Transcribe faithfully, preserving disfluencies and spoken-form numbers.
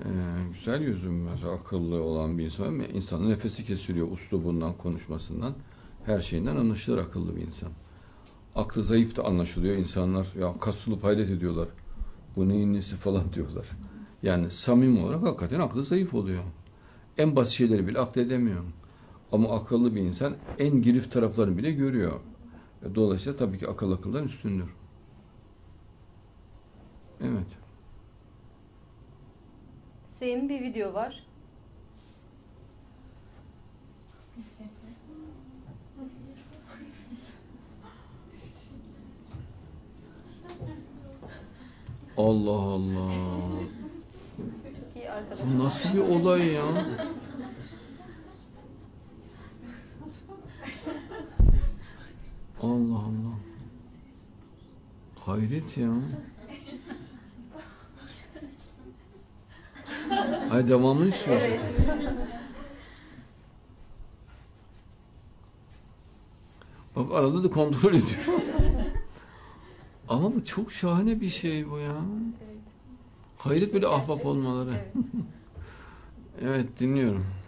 Ee, güzel yüzüm, mesela akıllı olan bir insan, insanın nefesi kesiliyor üslubundan, konuşmasından, her şeyinden anlaşılır akıllı bir insan. Aklı zayıf da anlaşılıyor. İnsanlar ya kasılıp hayret ediyorlar. Bu neyin nesi falan diyorlar. Yani samimi olarak hakikaten aklı zayıf oluyor. En basit şeyleri bile akledemiyor. Ama akıllı bir insan en girift taraflarını bile görüyor. Dolayısıyla tabii ki akıl akıldan üstündür. Evet. Senin bir video var. Allah Allah. Çok iyi arkadaş. Bu nasıl bir olay ya? Allah Allah. Hayret ya. Hay devamını istiyorsun. Evet. Bak arada da kontrol ediyor. Ama bu çok şahane bir şey bu ya. Evet. Hayret böyle ahbap olmaları. Evet. Evet dinliyorum.